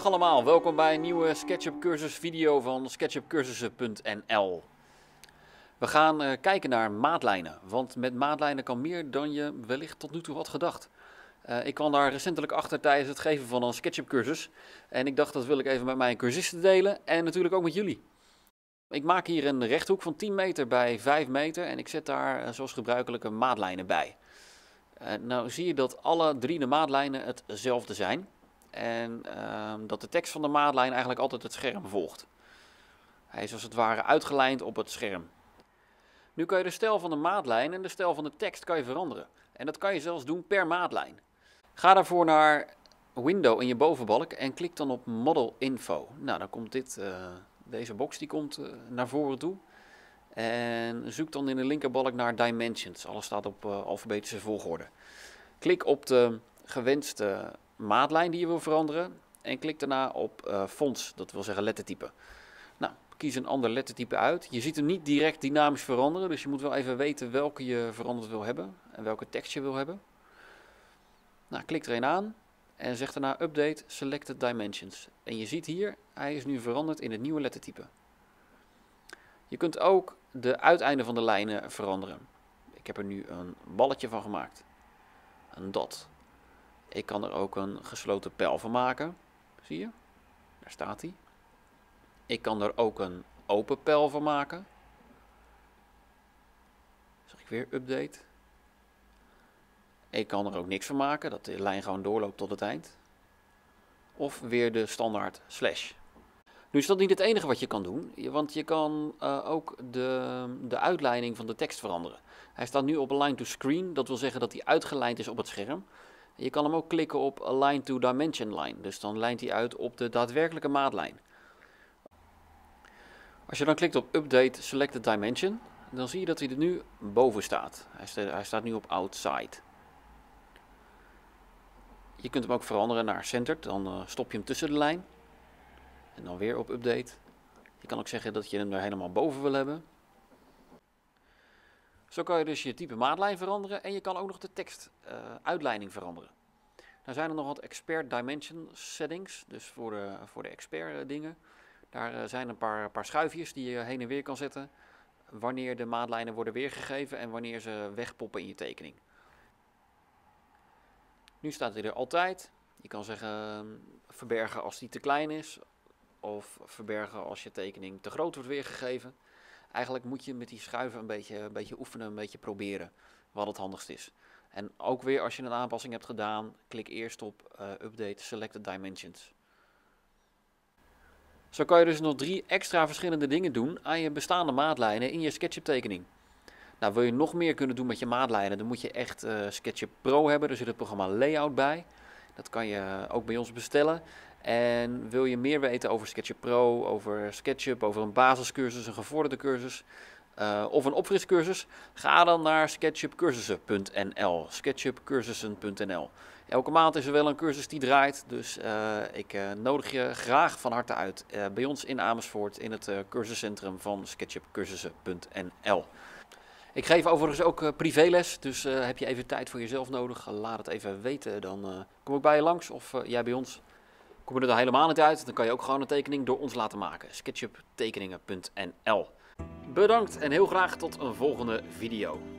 Dag allemaal, welkom bij een nieuwe SketchUp cursus video van sketchupcursussen.nl. We gaan kijken naar maatlijnen, want met maatlijnen kan meer dan je wellicht tot nu toe had gedacht. Ik kwam daar recentelijk achter tijdens het geven van een SketchUp cursus en ik dacht dat wil ik even met mijn cursisten delen en natuurlijk ook met jullie. Ik maak hier een rechthoek van 10 meter bij 5 meter en ik zet daar zoals gebruikelijke maatlijnen bij. Nou zie je dat alle drie de maatlijnen hetzelfde zijn. En dat de tekst van de maatlijn eigenlijk altijd het scherm volgt. Hij is als het ware uitgelijnd op het scherm. Nu kan je de stijl van de maatlijn en de stijl van de tekst kan je veranderen. En dat kan je zelfs doen per maatlijn. Ga daarvoor naar Window in je bovenbalk en klik dan op Model Info. Nou, dan komt deze box die komt naar voren toe. En zoek dan in de linkerbalk naar Dimensions. Alles staat op alfabetische volgorde. Klik op de gewenste maatlijn die je wil veranderen en klik daarna op fonts, dat wil zeggen lettertype. Nou, kies een ander lettertype uit. Je ziet hem niet direct dynamisch veranderen, dus je moet wel even weten welke je veranderd wil hebben en welke tekst je wil hebben. Nou, klik er een aan en zeg daarna Update Selected Dimensions. En je ziet hier, hij is nu veranderd in het nieuwe lettertype. Je kunt ook de uiteinden van de lijnen veranderen. Ik heb er nu een balletje van gemaakt. Een dot. Ik kan er ook een gesloten pijl van maken. Zie je? Daar staat hij. Ik kan er ook een open pijl van maken. Zeg ik weer update. Ik kan er ook niks van maken, dat de lijn gewoon doorloopt tot het eind. Of weer de standaard slash. Nu is dat niet het enige wat je kan doen, want je kan ook de uitleiding van de tekst veranderen. Hij staat nu op Align to Screen, dat wil zeggen dat hij uitgelijnd is op het scherm. Je kan hem ook klikken op Align to Dimension Line, dus dan lijnt hij uit op de daadwerkelijke maatlijn. Als je dan klikt op Update Selected Dimension, dan zie je dat hij er nu boven staat. Hij staat nu op Outside. Je kunt hem ook veranderen naar Centered, dan stop je hem tussen de lijn. En dan weer op Update. Je kan ook zeggen dat je hem er helemaal boven wil hebben. Zo kan je dus je type maatlijn veranderen en je kan ook nog de tekst uitleiding veranderen. Dan zijn er nog wat expert dimension settings, dus voor de expert dingen. Daar zijn een paar schuifjes die je heen en weer kan zetten wanneer de maatlijnen worden weergegeven en wanneer ze wegpoppen in je tekening. Nu staat hij er altijd. Je kan zeggen verbergen als die te klein is of verbergen als je tekening te groot wordt weergegeven. Eigenlijk moet je met die schuiven een beetje oefenen, een beetje proberen wat het handigst is. En ook weer als je een aanpassing hebt gedaan, klik eerst op Update Selected Dimensions. Zo kan je dus nog 3 extra verschillende dingen doen aan je bestaande maatlijnen in je SketchUp tekening. Nou, wil je nog meer kunnen doen met je maatlijnen, dan moet je echt SketchUp Pro hebben. Er zit het programma Layout bij. Dat kan je ook bij ons bestellen. En wil je meer weten over SketchUp Pro, over SketchUp, over een basiscursus, een gevorderde cursus of een opfriscursus, ga dan naar sketchupcursussen.nl. sketchupcursussen.nl. Elke maand is er wel een cursus die draait, dus ik nodig je graag van harte uit bij ons in Amersfoort in het cursuscentrum van sketchupcursussen.nl. Ik geef overigens ook privéles, dus heb je even tijd voor jezelf nodig, laat het even weten, dan kom ik bij je langs of jij bij ons. Kom je er helemaal niet uit, dan kan je ook gewoon een tekening door ons laten maken. sketchuptekeningen.nl. Bedankt en heel graag tot een volgende video.